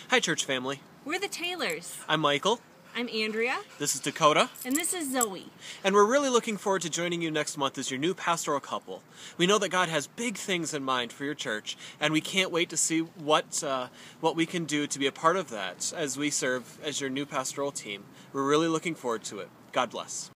Hi, church family. We're the Taylors. I'm Michael. I'm Andrea. This is Dakota. And this is Zoe. And we're really looking forward to joining you next month as your new pastoral couple. We know that God has big things in mind for your church, and we can't wait to see what we can do to be a part of that as we serve as your new pastoral team. We're really looking forward to it. God bless.